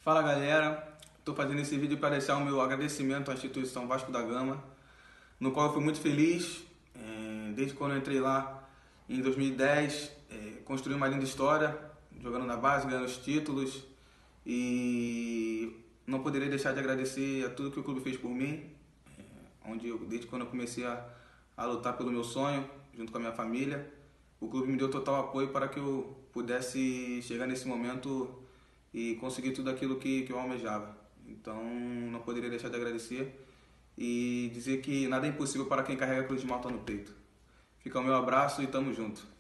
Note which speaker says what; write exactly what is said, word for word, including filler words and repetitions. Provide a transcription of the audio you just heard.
Speaker 1: Fala galera, estou fazendo esse vídeo para deixar o meu agradecimento à instituição Vasco da Gama, no qual eu fui muito feliz, é, desde quando eu entrei lá em dois mil e dez, é, construí uma linda história, jogando na base, ganhando os títulos, e não poderia deixar de agradecer a tudo que o clube fez por mim, é, onde eu, desde quando eu comecei a, a lutar pelo meu sonho, junto com a minha família, o clube me deu total apoio para que eu pudesse chegar nesse momento e conseguir tudo aquilo que, que eu almejava. Então não poderia deixar de agradecer e dizer que nada é impossível para quem carrega a cruz de malta no peito. Fica o meu abraço e tamo junto.